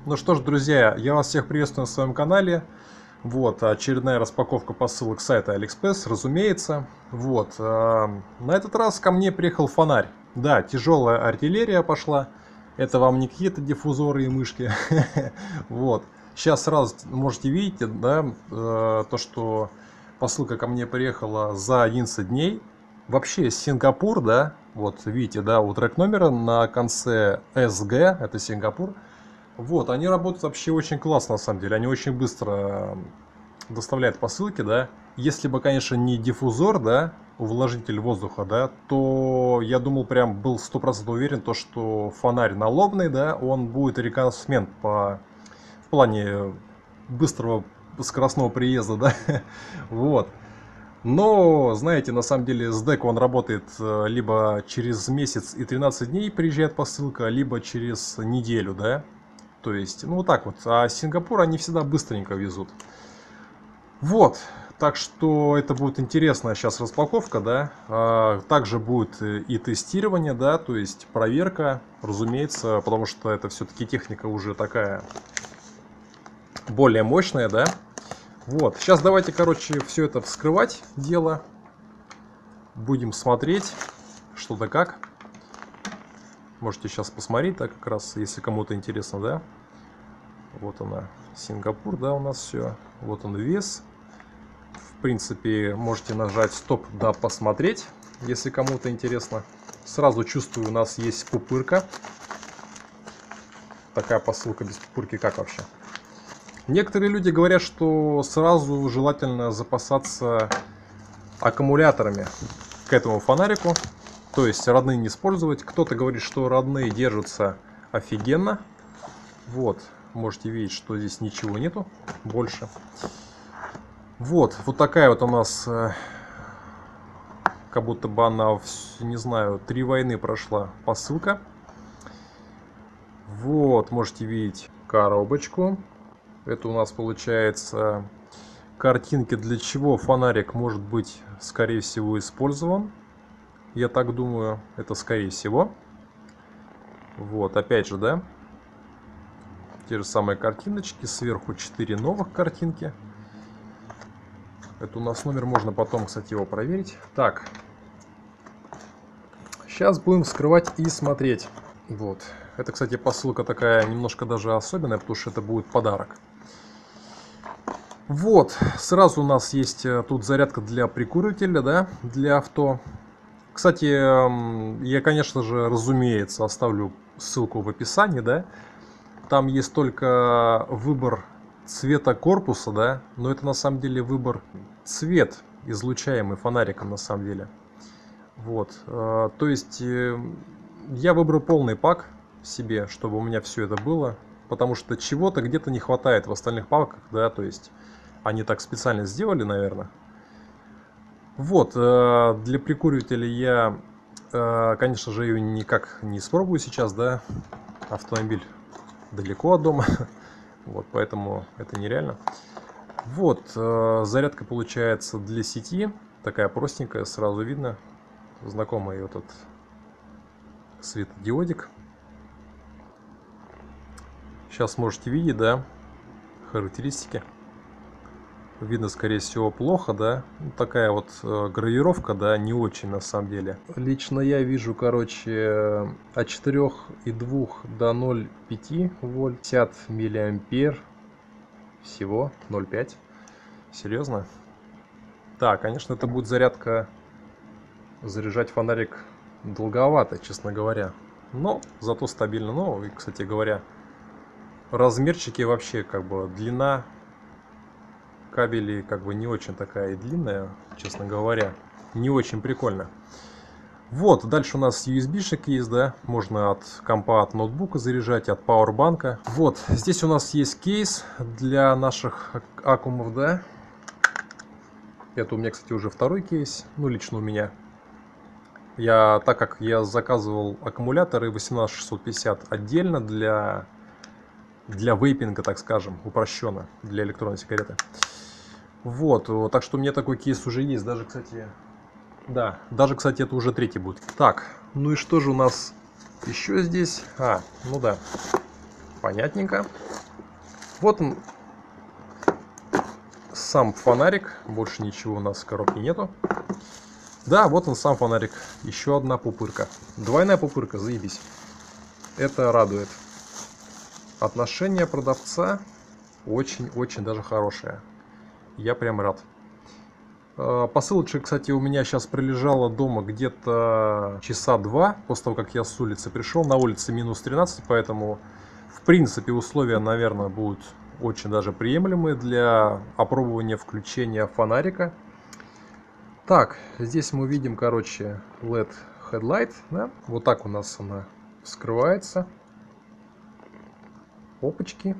Ну что ж, друзья, я вас всех приветствую на своем канале. Вот, очередная распаковка посылок с сайта AliExpress, разумеется. Вот, на этот раз ко мне приехал фонарь. Да, тяжелая артиллерия пошла. Это вам не какие-то диффузоры и мышки. Вот, сейчас сразу можете видеть, да, то, что посылка ко мне приехала за 11 дней. Вообще Сингапур, да, вот видите, да, у трек номера на конце SG, это Сингапур. Вот, они работают вообще очень классно, на самом деле. Они очень быстро доставляют посылки, да. Если бы, конечно, не диффузор, да, увлажнитель воздуха, да, то я думал, прям был 100% уверен, то, что фонарь налобный, да, он будет реконсмент в плане быстрого скоростного приезда, да. Вот. Но, знаете, на самом деле SDEC он работает либо через месяц и 13 дней приезжает посылка, либо через неделю, да. То есть, ну вот так вот. А Сингапур они всегда быстренько везут. Вот. Так что это будет интересная сейчас распаковка, да. Также будет и тестирование, да, то есть проверка, разумеется, потому что это все-таки техника уже такая более мощная, да. Вот. Сейчас давайте, короче, все это вскрывать дело. Будем смотреть, что да как. Можете сейчас посмотреть, да, как раз, если кому-то интересно, да. Вот она, Сингапур, да, у нас все. Вот он вес. В принципе, можете нажать стоп, да, посмотреть, если кому-то интересно. Сразу чувствую, у нас есть пупырка. Такая посылка без пупырки, как вообще? Некоторые люди говорят, что сразу желательно запасаться аккумуляторами к этому фонарику. То есть родные не использовать. Кто-то говорит, что родные держатся офигенно. Вот, можете видеть, что здесь ничего нету больше. Вот такая вот у нас, как будто бы она, не знаю, 3 войны прошла посылка. Вот, можете видеть коробочку. Это у нас получается картинки, для чего фонарик может быть, скорее всего, использован. Я так думаю, это скорее всего. Вот, опять же, да, те же самые картиночки. Сверху 4 новых картинки. Это у нас номер, можно потом, кстати, его проверить. Так, сейчас будем вскрывать и смотреть. Вот, это, кстати, посылка такая немножко даже особенная, потому что это будет подарок. Вот, сразу у нас есть тут зарядка для прикуривателя, да, для авто. Кстати, я, конечно же, разумеется, оставлю ссылку в описании, да. Там есть только выбор цвета корпуса, да, но это на самом деле выбор цвет, излучаемый фонариком, на самом деле. Вот, то есть я выбрал полный пак себе, чтобы у меня все это было, потому что чего-то где-то не хватает в остальных паках, да, то есть они так специально сделали, наверное. Вот, для прикуривателя я, конечно же, ее никак не испробую сейчас, да, автомобиль далеко от дома, вот, поэтому это нереально. Вот, зарядка получается для сети, такая простенькая, сразу видно, знакомый вот этот светодиодик. Сейчас можете видеть, да, характеристики. Видно, скорее всего, плохо, да. Такая вот гравировка, да, не очень на самом деле. Лично я вижу, короче, от 4,2 до 0,5 вольт, 50 миллиампер, всего 0,5. Серьезно? Да, конечно, это будет зарядка, заряжать фонарик долговато, честно говоря. Но зато стабильно. Ну, и, кстати говоря, размерчики вообще, как бы, длина кабелей как бы не очень такая и длинная, честно говоря, не очень прикольно. Вот, дальше у нас USB-шик есть, да, можно от компа, от ноутбука заряжать, от пауэрбанка. Вот, здесь у нас есть кейс для наших аккумов, да. Это у меня, кстати, уже второй кейс, ну, лично у меня. Так как я заказывал аккумуляторы 18650 отдельно для вейпинга, так скажем, упрощенно, для электронной сигареты. Вот, так что у меня такой кейс уже есть, даже, кстати, да, даже, кстати, это уже третий будет. Так, ну и что же у нас еще здесь? Ну да, Понятненько. Вот он, сам фонарик. Больше ничего у нас в коробке нету. Да, вот он сам фонарик. Еще одна пупырка. Двойная пупырка, заебись. Это радует. Отношение продавца очень-очень даже хорошее. Я прям рад. Посылочка, кстати, у меня сейчас пролежала дома где-то часа 2, после того, как я с улицы пришел. На улице минус 13, поэтому, в принципе, условия, наверное, будут очень даже приемлемые для опробования включения фонарика. Так, здесь мы видим, короче, LED headlight, да? Вот так у нас она вскрывается. Опачки.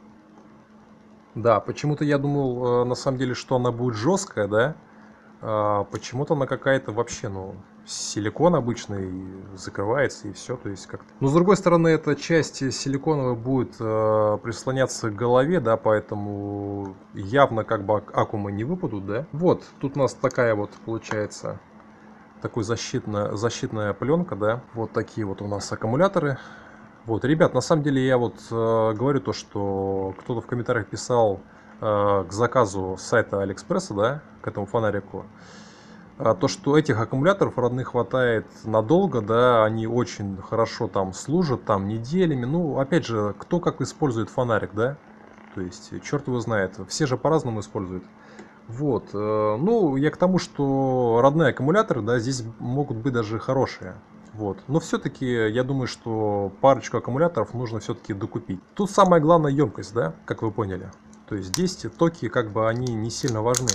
Да, почему-то я думал, на самом деле, что она будет жесткая, да? Почему-то она какая-то вообще, ну, силикон обычный, закрывается и все, то есть как-то. Но с другой стороны, эта часть силиконовая будет прислоняться к голове, да, поэтому явно как бы аккумы не выпадут, да. Вот, тут у нас такая вот получается, такой защитная пленка, да. Вот такие вот у нас аккумуляторы. Вот, ребят, на самом деле я вот говорю то, что кто-то в комментариях писал к заказу с сайта Алиэкспресса, да, к этому фонарику, то, что этих аккумуляторов родных хватает надолго, да, они очень хорошо там служат, там неделями, ну, опять же, кто как использует фонарик, да, то есть, черт его знает, все же по-разному используют. Вот, ну, я к тому, что родные аккумуляторы, да, здесь могут быть даже хорошие. Вот. Но все-таки я думаю, что парочку аккумуляторов нужно все-таки докупить. Тут самая главная емкость, да, как вы поняли. То есть здесь токи, как бы, они не сильно важны.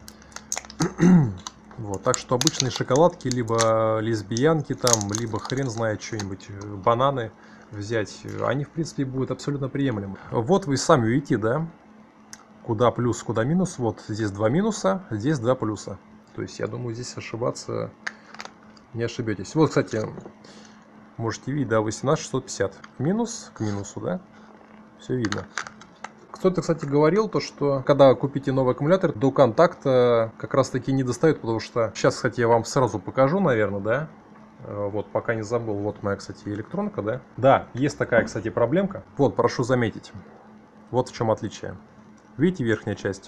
Вот, так что обычные шоколадки, либо лесбиянки там, либо хрен знает что-нибудь, бананы взять, они в принципе будут абсолютно приемлемы. Вот вы сами видите, да, куда плюс, куда минус. Вот здесь 2 минуса, здесь 2 плюса. То есть я думаю, здесь ошибаться не ошибетесь. Вот, кстати, можете видеть, да, 18650. Минус к минусу, да? Все видно. Кто-то, кстати, говорил, то, что когда купите новый аккумулятор, до контакта как раз таки не достают, потому что... Сейчас, кстати, я вам сразу покажу, наверное, да? Вот, пока не забыл. Вот моя, кстати, электронка, да? Да, есть такая, кстати, проблемка. Вот, прошу заметить. Вот в чем отличие. Видите верхняя часть?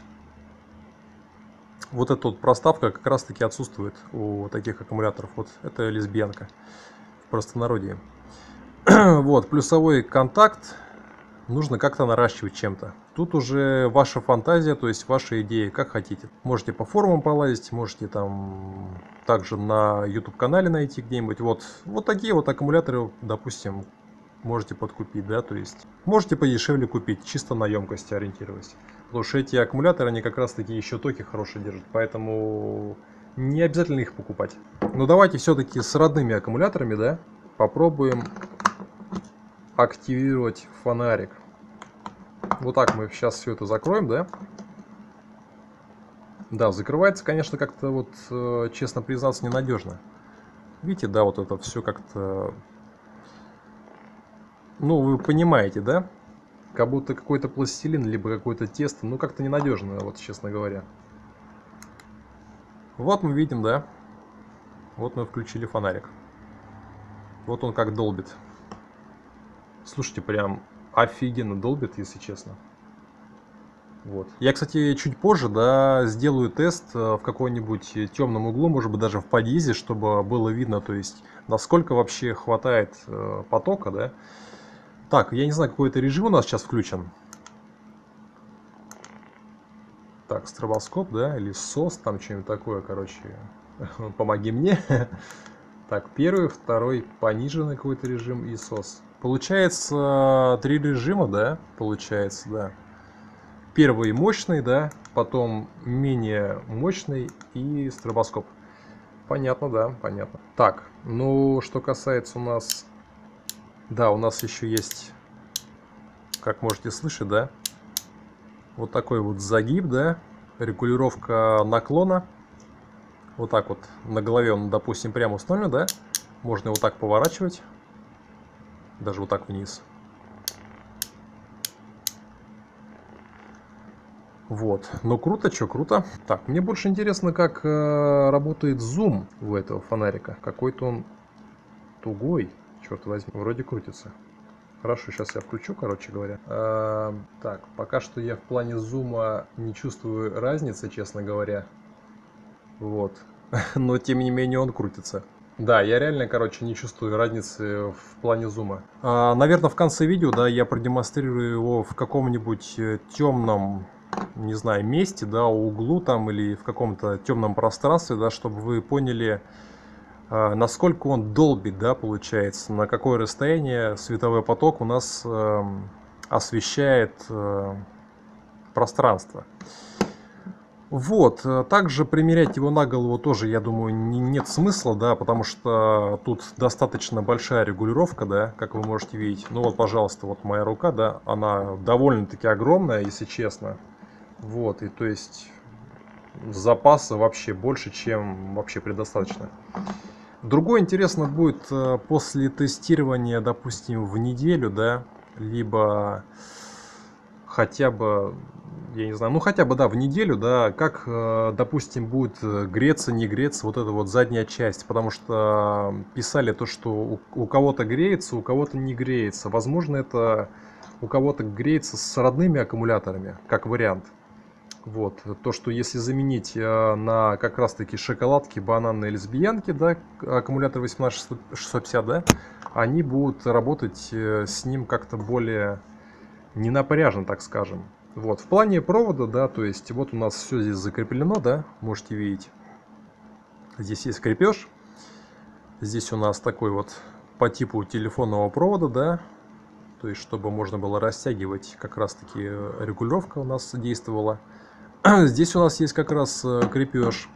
Вот эта вот проставка как раз таки отсутствует у таких аккумуляторов. Вот это лесбиянка в простонародье. Вот, плюсовой контакт нужно как-то наращивать чем-то. Тут уже ваша фантазия, то есть ваши идеи, как хотите. Можете по форумам полазить, можете там также на YouTube канале найти где-нибудь. Вот такие вот аккумуляторы, допустим, можете подкупить, да, то есть можете подешевле купить, чисто на емкости ориентируясь. Потому что эти аккумуляторы, они как раз таки еще токи хорошие держат, поэтому не обязательно их покупать. Но давайте все-таки с родными аккумуляторами, да, попробуем активировать фонарик. Вот так мы сейчас все это закроем, да. Да, закрывается, конечно, как-то вот, честно признаться, ненадежно. Видите, да, вот это все как-то... Ну, вы понимаете, да? Как будто какой-то пластилин, либо какое-то тесто. Ну, как-то ненадежно, вот, честно говоря. Вот мы видим, да? Вот мы включили фонарик. Вот он как долбит. Слушайте, прям офигенно долбит, если честно. Вот. Я, кстати, чуть позже, да, сделаю тест в каком-нибудь темном углу, может быть, даже в подъезде, чтобы было видно, то есть, насколько вообще хватает потока, да. Так, я не знаю, какой это режим у нас сейчас включен. Так, стробоскоп, да, или SOS, там что-нибудь такое, короче. Помоги мне. Так, первый, второй, пониженный какой-то режим и SOS. Получается, 3 режима, да? Получается, да. Первый мощный, да, потом менее мощный и стробоскоп. Понятно, да, понятно. Так, ну, что касается у нас... Да, у нас еще есть, как можете слышать, да, вот такой вот загиб, да, регулировка наклона. Вот так вот на голове он, допустим, прямо установлен, да, можно его так поворачивать, даже вот так вниз. Вот, ну круто, что круто. Так, мне больше интересно, как работает зум у этого фонарика. Какой-то он тугой, черт возьми, вроде крутится. Хорошо, сейчас я включу, короче говоря. Так, пока что я в плане зума не чувствую разницы, честно говоря. Вот. Но тем не менее он крутится. Да, я реально, короче, не чувствую разницы в плане зума. Наверное, в конце видео, да, я продемонстрирую его в каком-нибудь темном, не знаю, месте, да, углу там или в каком-то темном пространстве, да, чтобы вы поняли, насколько он долбит, да, получается, на какое расстояние световой поток у нас освещает пространство. Вот, также примерять его на голову тоже, я думаю, нет смысла, да, потому что тут достаточно большая регулировка, да, как вы можете видеть. Ну вот, пожалуйста, вот моя рука, да, она довольно-таки огромная, если честно. Вот, и то есть запаса вообще больше, чем вообще предостаточно. Другое интересно будет после тестирования, допустим, в неделю, да, либо хотя бы, я не знаю, ну хотя бы, да, в неделю, да, как, допустим, будет греться, не греться вот эта вот задняя часть, потому что писали то, что у кого-то греется, у кого-то не греется. Возможно, это у кого-то греется с родными аккумуляторами, как вариант. Вот, то, что если заменить на как раз-таки шоколадки, бананы или лесбиянки, да, аккумулятор 18650, да, они будут работать с ним как-то более ненапряжно, так скажем. Вот, в плане провода, да, то есть вот у нас все здесь закреплено, да, можете видеть. Здесь есть крепеж. Здесь у нас такой вот по типу телефонного провода, да, то есть чтобы можно было растягивать, как раз-таки регулировка у нас действовала. Здесь у нас есть как раз крепеж.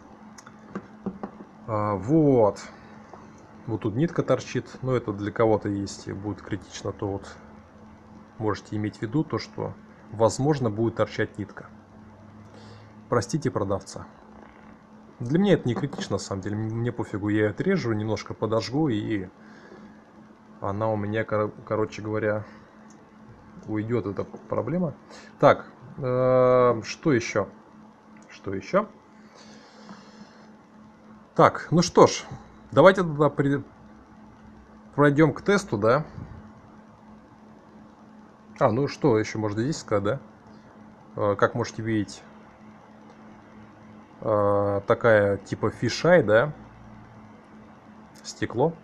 Вот. Вот тут нитка торчит. Но это для кого-то, если будет критично, то вот можете иметь в виду то, что возможно будет торчать нитка. Простите продавца. Для меня это не критично, на самом деле. Мне пофигу, я ее отрежу, немножко подожгу, и она у меня, короче говоря, уйдет, эта проблема. Так. Что еще? Что еще? Так, ну что ж, давайте тогда пройдем к тесту, да? Ну что еще можно здесь сказать, да? Как можете видеть, такая типа фишай, да? Стекло.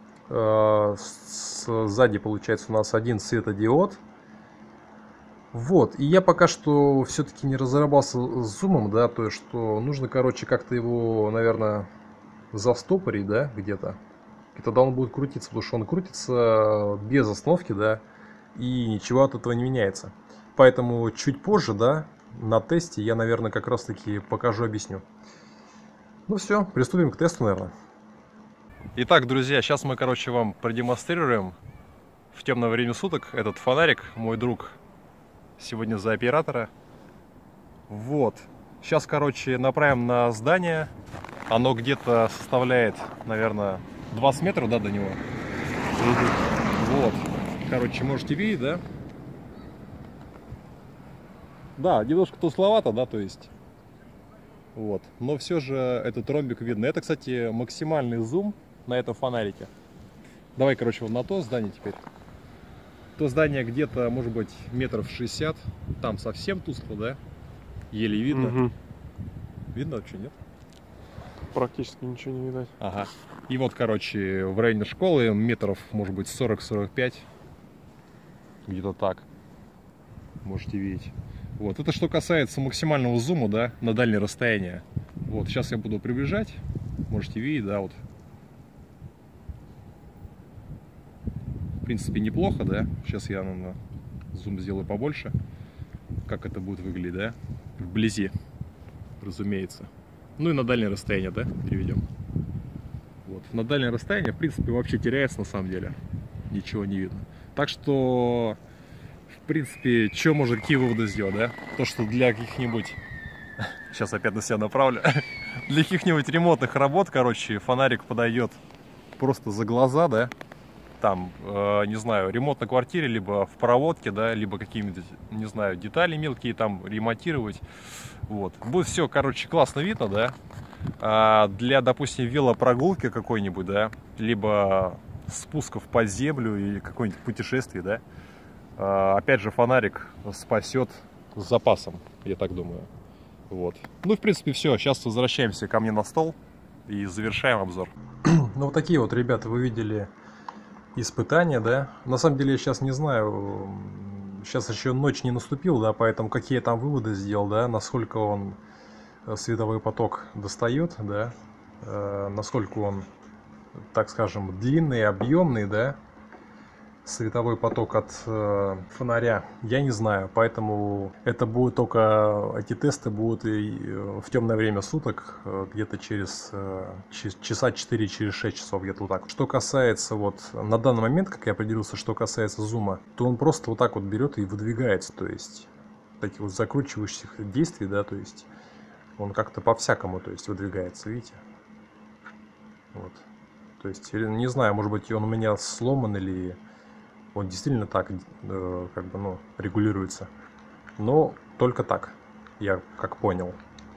Сзади получается у нас один светодиод. Вот, и я пока что все-таки не разобрался с зумом, да, то есть, что нужно, короче, как-то его, наверное, застопорить, да, где-то. И тогда он будет крутиться, потому что он крутится без остановки, да, и ничего от этого не меняется. Поэтому чуть позже, да, на тесте я, наверное, как раз-таки покажу, объясню. Ну все, приступим к тесту, наверное. Итак, друзья, сейчас мы, короче, вам продемонстрируем в темное время суток этот фонарик, мой друг сегодня за оператора. Вот. Сейчас, короче, направим на здание. Оно где-то составляет, наверное, 20 метров, да, до него. Вот. Короче, можете видеть, да? Да, немножко тускловато, да, то есть. Вот. Но все же этот ромбик видно. Это, кстати, максимальный зум на этом фонарике. Давай, короче, вот на то здание теперь. То здание где-то, может быть, метров 60. Там совсем тускло, да? Еле видно. Угу. Видно вообще, нет? Практически ничего не видать. Ага. И вот, короче, в районе школы метров, может быть, 40-45. Где-то так. Можете видеть. Вот. Это что касается максимального зума, да, на дальнее расстояние. Вот. Сейчас я буду приближать. Можете видеть, да, вот. В принципе, неплохо, да? Сейчас я, наверное, зум сделаю побольше. Как это будет выглядеть, да? Вблизи, разумеется. Ну и на дальнее расстояние, да, переведем. Вот. На дальнее расстояние, в принципе, вообще теряется на самом деле. Ничего не видно. Так что, в принципе, что можно, какие выводы сделать, да? То, что для каких-нибудь... Сейчас опять на себя направлю. Для каких-нибудь ремонтных работ, короче, фонарик подойдет просто за глаза, да? Там, не знаю, ремонт на квартире, либо в проводке, да, либо какие-нибудь, не знаю, детали мелкие там ремонтировать. Вот. Будет все, короче, классно видно, да. Для, допустим, велопрогулки какой-нибудь, да, либо спусков под землю и какое-нибудь путешествие, да. Опять же, фонарик спасет с запасом, я так думаю. Вот. Ну, в принципе, все. Сейчас возвращаемся ко мне на стол и завершаем обзор. Ну, вот такие вот, ребята, вы видели испытания, да. На самом деле, я сейчас не знаю, сейчас еще ночь не наступила, да, поэтому какие там выводы сделал, да, насколько он световой поток достает, да, насколько он, так скажем, длинный, объемный, да, световой поток от фонаря, я не знаю, поэтому это будет только, эти тесты будут и в темное время суток, где-то через часа 4, через 6 часов, где-то вот так. Что касается вот на данный момент, как я определился, что касается зума, то он просто вот так вот берет и выдвигается, то есть таких вот закручивающихся действий, да, то есть он как-то по-всякому, то есть выдвигается, видите, вот, то есть не знаю, может быть он у меня сломан или он действительно так, как бы, ну, регулируется. Но только так, я как понял.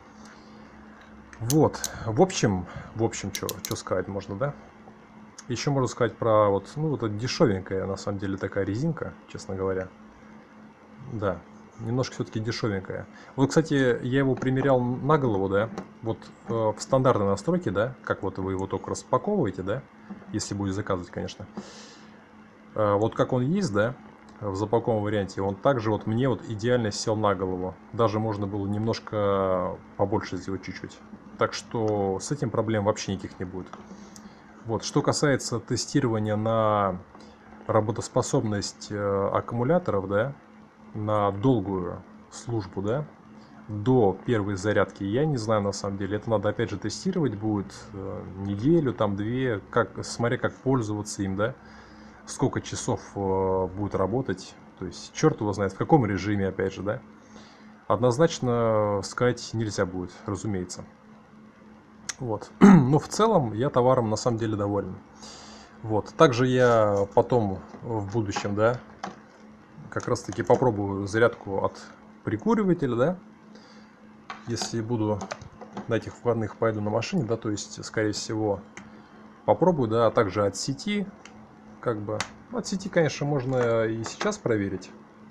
Вот, в общем, что сказать можно, да? Еще можно сказать про вот, ну, вот эта дешевенькая, на самом деле, такая резинка, честно говоря. Да, немножко все-таки дешевенькая. Вот, кстати, я его примерял на голову, да, вот в стандартной настройке, да, как вот вы его только распаковываете, да, если будете заказывать, конечно. Вот как он есть, да, в запакованном варианте, он также вот мне вот идеально сел на голову. Даже можно было немножко побольше сделать чуть-чуть. Так что с этим проблем вообще никаких не будет. Вот, что касается тестирования на работоспособность аккумуляторов, да, на долгую службу, да, до первой зарядки, я не знаю на самом деле. Это надо опять же тестировать будет неделю, там две, как, смотря как пользоваться им, да. Сколько часов будет работать, то есть черт его знает в каком режиме, опять же, да, однозначно сказать нельзя будет, разумеется. Вот, но в целом я товаром на самом деле доволен. Вот, также я потом в будущем, да, как раз таки попробую зарядку от прикуривателя, да, если буду на этих входных поеду на машине, да, то есть скорее всего попробую, да, а также от сети. Как бы от сети, конечно, можно и сейчас проверить.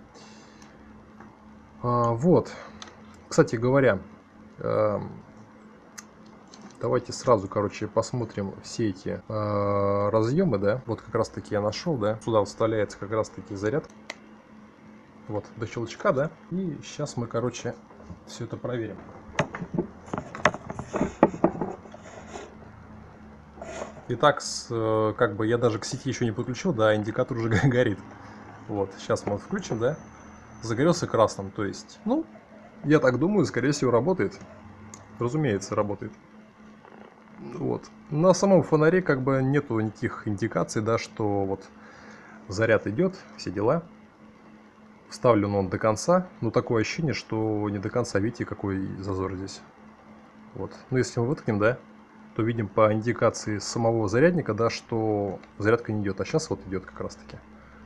Вот, кстати говоря, давайте сразу, короче, посмотрим все эти разъемы, да. Вот как раз таки я нашел, да. Сюда вставляется как раз таки зарядка. Вот до щелчка, да. И сейчас мы, короче, все это проверим. Итак, как бы я даже к сети еще не подключил, да, индикатор уже горит. Вот, сейчас мы включим, да, загорелся красным, то есть, ну, я так думаю, скорее всего, работает. Разумеется, работает. Вот. На самом фонаре как бы нету никаких индикаций, да, что вот заряд идет, все дела. Вставлен он до конца, но такое ощущение, что не до конца, видите, какой зазор здесь. Вот, ну если мы выткнем, да, то видим по индикации самого зарядника, да, что зарядка не идет, а сейчас вот идет как раз таки.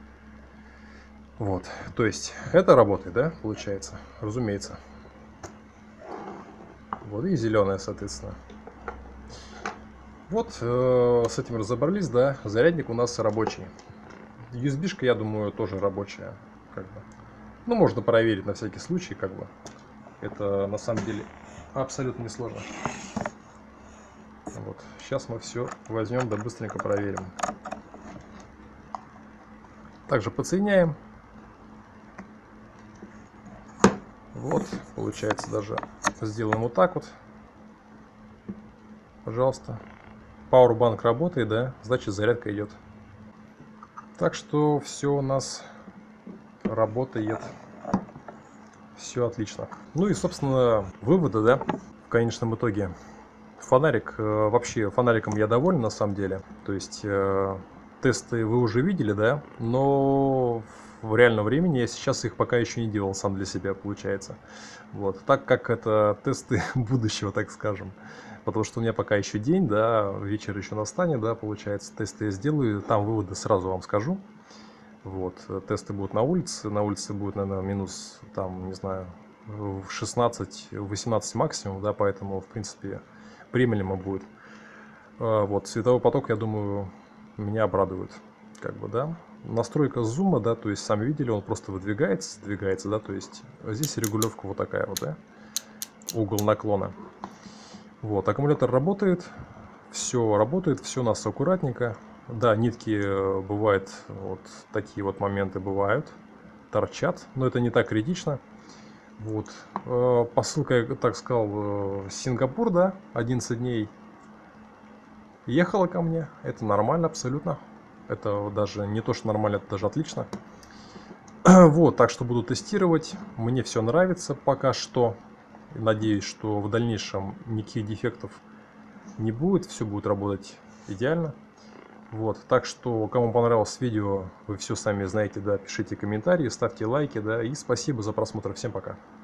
Вот, то есть это работает, да, получается, разумеется. Вот и зеленая, соответственно. Вот, с этим разобрались, да, зарядник у нас рабочий. USB-шка, я думаю, тоже рабочая, как бы. Ну, можно проверить на всякий случай, как бы. Это на самом деле абсолютно несложно. Вот, сейчас мы все возьмем, да быстренько проверим. Также подсоединяем. Вот, получается, даже сделаем вот так вот. Пожалуйста. Powerbank работает, да, значит зарядка идет. Так что все у нас работает. Все отлично. Ну и, собственно, выводы, да, в конечном итоге. Фонарик, вообще фонариком я доволен на самом деле. То есть тесты вы уже видели, да, но в реальном времени я сейчас их пока еще не делал сам для себя, получается. Вот, так как это тесты будущего, так скажем. Потому что у меня пока еще день, да, вечер еще настанет, да, получается, тесты я сделаю, там выводы сразу вам скажу. Вот, тесты будут на улице будет, наверное, минус, там, не знаю, в 16-18 максимум, да, поэтому, в принципе, приемлемо будет. Вот, световой поток, я думаю, меня обрадует. Как бы, да. Настройка зума, да, то есть сами видели, он просто выдвигается, сдвигается, да, то есть здесь регулировка вот такая вот, да, угол наклона. Вот, аккумулятор работает, все у нас аккуратненько. Да, нитки бывают, вот такие вот моменты бывают, торчат, но это не так критично. Вот, посылка, я так сказал, Сингапур, да, 11 дней ехала ко мне, это нормально абсолютно. Это даже не то, что нормально, это даже отлично. Вот, так что буду тестировать. Мне все нравится пока что. Надеюсь, что в дальнейшем никаких дефектов не будет. Все будет работать идеально. Вот, так что, кому понравилось видео, вы все сами знаете, да, пишите комментарии, ставьте лайки, да, и спасибо за просмотр. Всем пока.